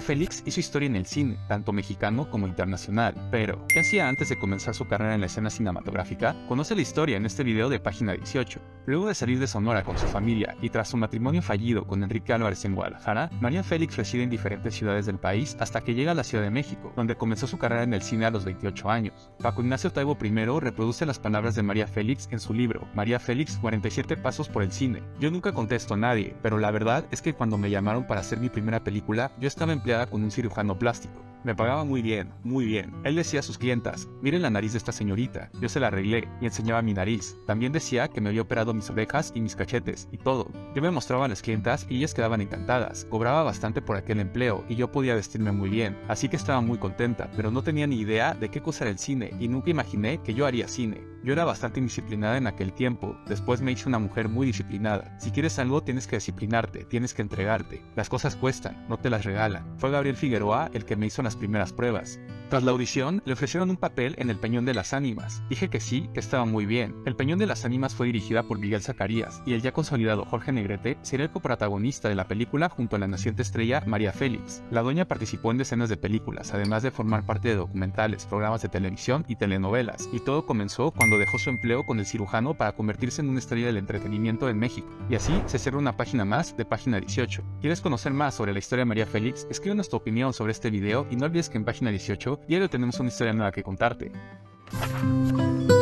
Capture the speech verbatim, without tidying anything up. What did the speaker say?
Félix hizo historia en el cine, tanto mexicano como internacional, pero ¿qué hacía antes de comenzar su carrera en la escena cinematográfica? Conoce la historia en este video de Página dieciocho. Luego de salir de Sonora con su familia y tras su matrimonio fallido con Enrique Álvarez en Guadalajara, María Félix reside en diferentes ciudades del país hasta que llega a la Ciudad de México, donde comenzó su carrera en el cine a los veintiocho años. Paco Ignacio Taibo primero reproduce las palabras de María Félix en su libro, María Félix, cuarenta y siete pasos por el cine. Yo nunca contesto a nadie, pero la verdad es que cuando me llamaron para hacer mi primera película, yo estaba empleada con un cirujano plástico. Me pagaba muy bien, muy bien. Él decía a sus clientas, miren la nariz de esta señorita, yo se la arreglé, y enseñaba mi nariz. También decía que me había operado mis orejas y mis cachetes, y todo. Yo me mostraba a las clientas y ellas quedaban encantadas. Cobraba bastante por aquel empleo, y yo podía vestirme muy bien, así que estaba muy contenta, pero no tenía ni idea de qué cosa era el cine, y nunca imaginé que yo haría cine. Yo era bastante indisciplinada en aquel tiempo, después me hice una mujer muy disciplinada. Si quieres algo tienes que disciplinarte, tienes que entregarte. Las cosas cuestan, no te las regalan. Fue Gabriel Figueroa el que me hizo las primeras pruebas. Tras la audición, le ofrecieron un papel en El Peñón de las Ánimas. Dije que sí, que estaba muy bien. El Peñón de las Ánimas fue dirigida por Miguel Zacarías, y el ya consolidado Jorge Negrete sería el coprotagonista de la película junto a la naciente estrella María Félix. La doña participó en decenas de películas, además de formar parte de documentales, programas de televisión y telenovelas, y todo comenzó cuando dejó su empleo con el cirujano para convertirse en una estrella del entretenimiento en México. Y así se cierra una página más de Página dieciocho. ¿Quieres conocer más sobre la historia de María Félix? Escríbenos tu opinión sobre este video y no olvides que en Página dieciocho diario tenemos una historia nueva que contarte.